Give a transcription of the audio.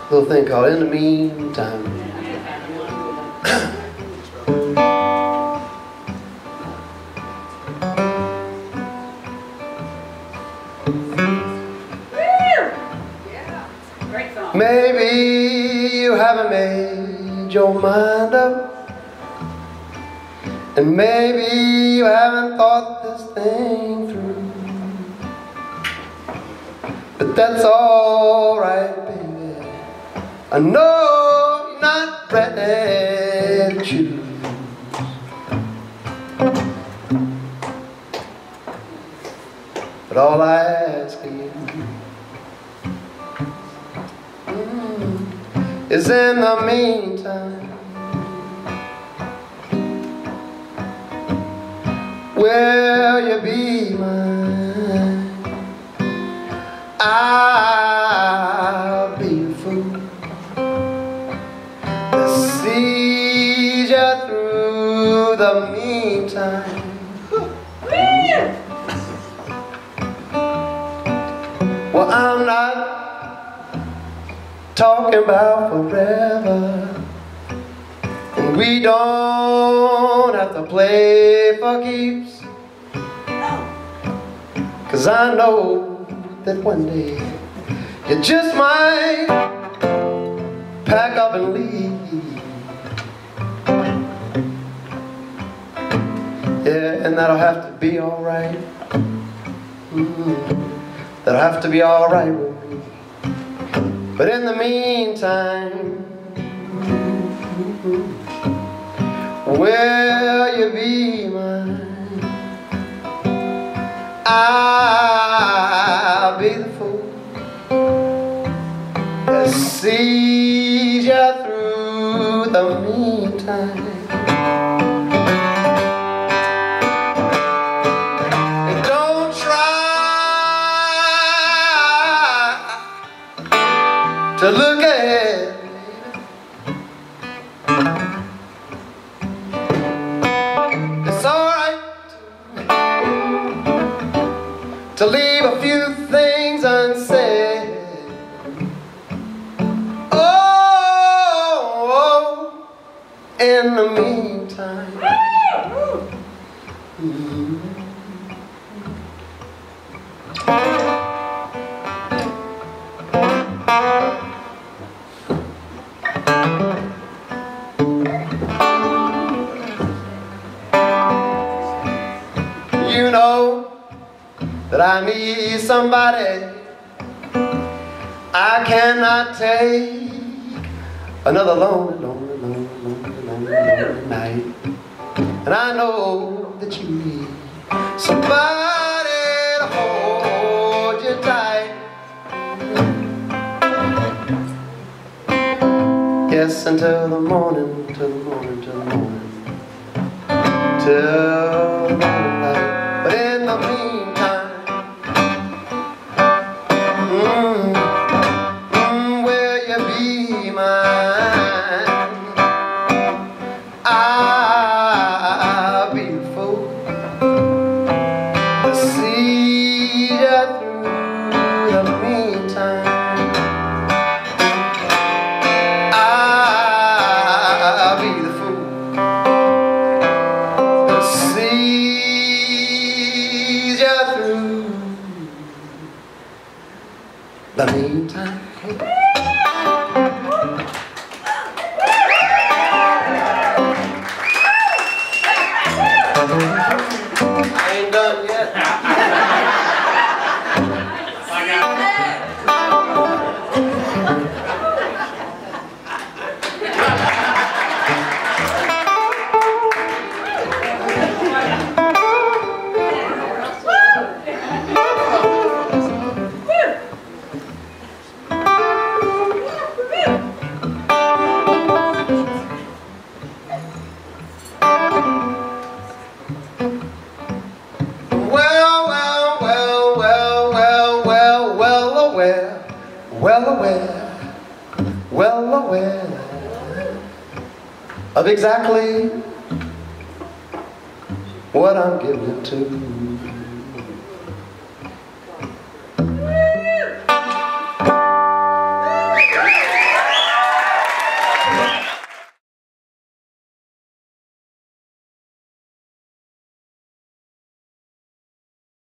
little thing called In the Meantime. Maybe you haven't made your mind up, and maybe you haven't thought this thing through, but that's all right, baby. I know you're not ready to choose. But all I ask of you is in the meantime, will you be mine? I'll be the fool that sees you through the meantime. Well, I'm not talking about forever, and we don't have to play for keeps, 'cause I know that one day you just might pack up and leave. Yeah, and that'll have to be alright. That'll have to be alright with me. But in the meantime, will you be mine? I'll be the fool that sees you through the meantime. And don't try to look ahead. It's alright to leave a few things unsaid. Oh, in the meantime. You know that I need somebody. I cannot take another lonely night. And I know that you need somebody to hold you tight. Yes, until the morning, till the morning, till the morning, till the morning light. But in the meantime, will you be mine? I'll be the fool that sees you through the meantime. I'll be the fool that sees you through the meantime. I ain't done yet. Well aware of exactly what I'm giving to.